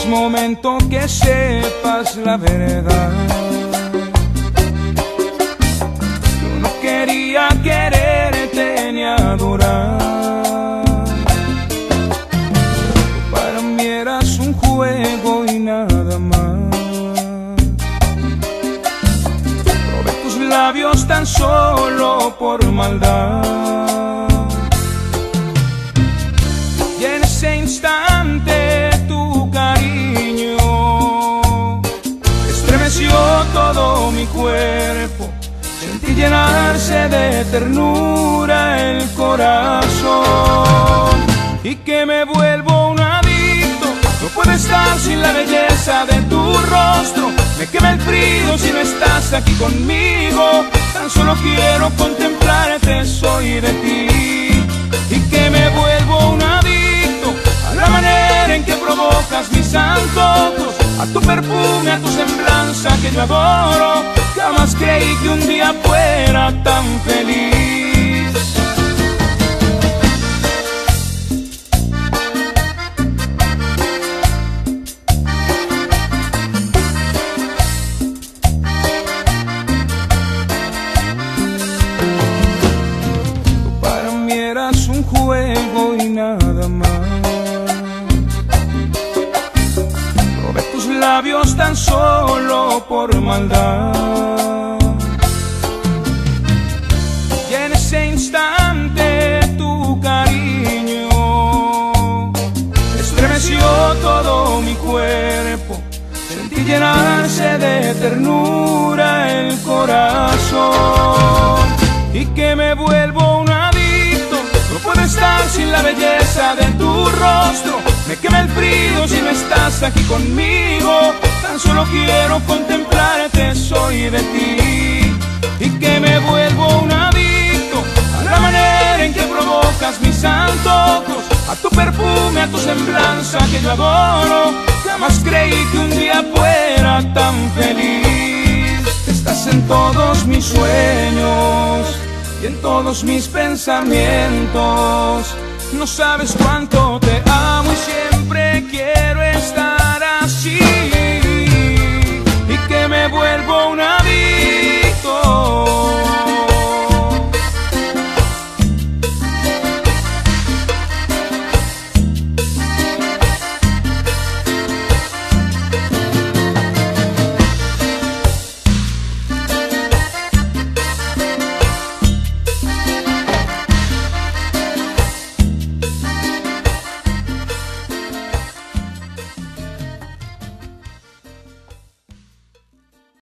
momento que sepas la verdad. Yo no quería quererte ni adorar. Para mí eras un juego y nada más. Probé tus labios tan solo por maldad. Y en ese instante tu cariño estremeció todo mi cuerpo. Sentí llenarse de ternura el corazón. Y que me vuelvo un adicto, no puedo estar sin la belleza de tu rostro. Me quema el frío si no estás aquí conmigo. Tan solo quiero contemplarte, soy de ti. Y que me vuelvo un adicto a la manera en que provocas mis antojos, a tu perfume, a tu semblanza que yo adoro. Jamás creí que un día fuera tan feliz. Para mí eras un juego y nada más. Probé tus labios tan solo por maldad. Y en ese instante tu cariño estremeció todo mi cuerpo. Sentí llenarse de ternura el corazón. Y que me vuelvo un adicto, no puedo estar sin la belleza de tu rostro. Me quema el frío si no estás aquí conmigo. Tan solo quiero contemplarte, soy de ti. Y que me vuelvo un adicto a la manera en que provocas mis antojos, a tu perfume, a tu semblanza que yo adoro. Jamás creí que un día fuera tan feliz. Estás en todos mis sueños y en todos mis pensamientos. No sabes cuánto te amo y siempre